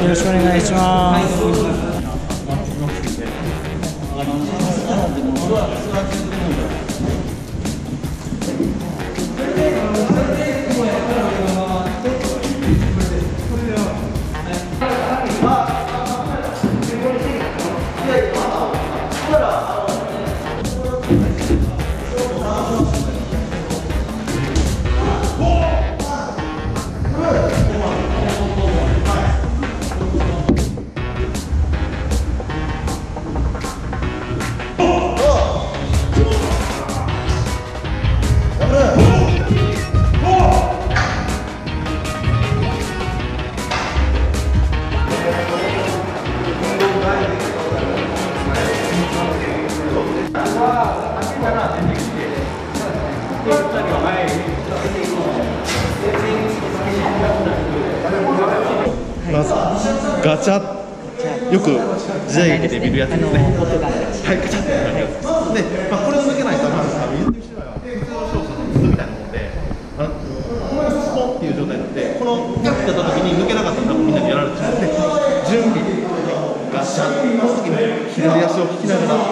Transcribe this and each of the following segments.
ろしくお願いします。 ガチャ、よく時代劇で見るやつですね。はい、ガチャってなるやつです。で、これを抜けないと、言ってしまえば普通の勝負の筒みたいなもんで、スポンっていう状態になって、このギャッてやった時に抜けなかったらみんなにやられてしまって、準備、ガチャ、この時に左足を引きながら。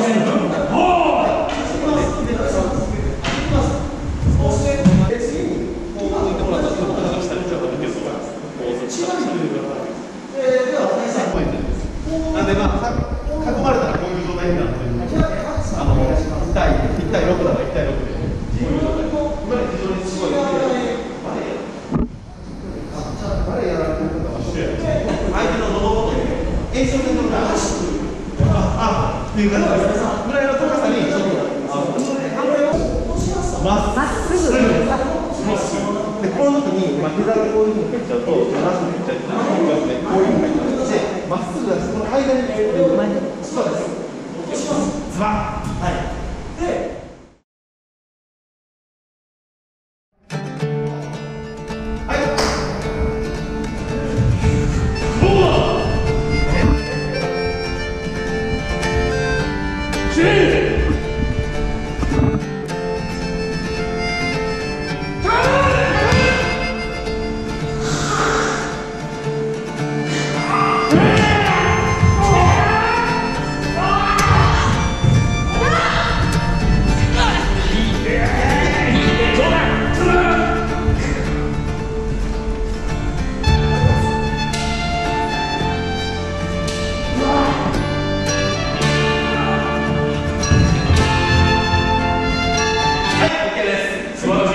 なんで囲まれたらこういう状態になるので、1対6だと1対6で、こういう状態。非常にすごい。誰やられてるかは一緒や。相手の喉元に演奏でのっていう感じです。ぐらいの高さにちょっとまっすぐ。でこの時に膝がこういうふうに蹴っちゃうと、足が蹴っちゃうと、こういうふうになって、まっすぐがその間にそうです。ズバン。はい。で。素晴らしい。